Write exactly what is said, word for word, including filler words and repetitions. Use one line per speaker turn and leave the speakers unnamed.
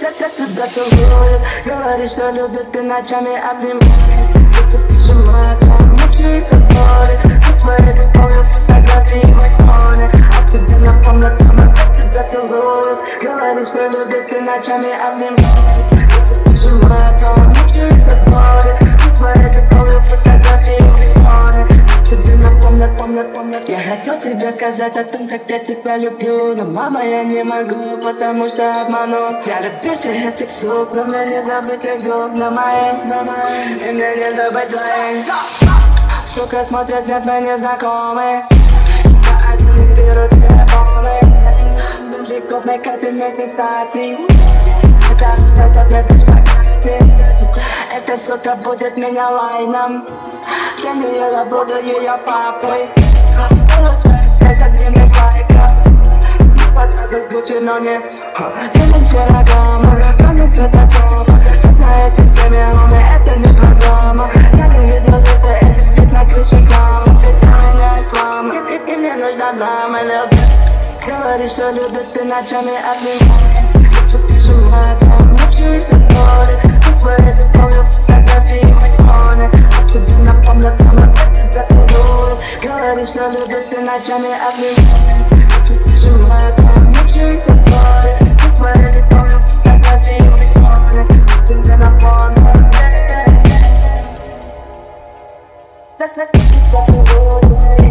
тебя целует, говорит, что любит, ты ночами обнимает. Ты прижимает, он мучается боли, ты своей любовью фотографии в айфоне. А тебе напомнят, она как тебя целует, говорит, что любит, ты ночами обнимает. Ты прижимает, он мучается боли, ты своей любовью фотографии в айфоне. Тебе напомнят, помнят, помнят. Я хотел тебе сказать о том, как я тебя люблю, но мама, я не могу, потому что обману. Я люблю всех этих сук, но мне не забыть их губ на моих, на моих, и мне не забыть твоих. Сука смотрят вверх на незнакомые, я один не беру телефоны. Мужиков на карте мне не стати, это сосет мне без богатей. Эта сука будет меня лайном, для нее я буду ее папой. Получается секс от длинных лайков, не подраза с Гуччи, но не Дымом феррагама, камень цвета дома. В моей системе умы это не программа. Я не видел лица этих вид на крыше храма, ведь у меня ислам, и, и, и мне нужна драма. Говорит, что любит, ты ночами обнимает. Что ты жила, там мучаешься боли, ты своей любовью фотографии в айфоне. А тебе напомнят, она как тебя целует, говорит, что любит, ты ночами обнимает. Что ты жила, там мучаешься боли, ты своей любовью фотографии в айфоне. А тебе напомнят, как тебя целует.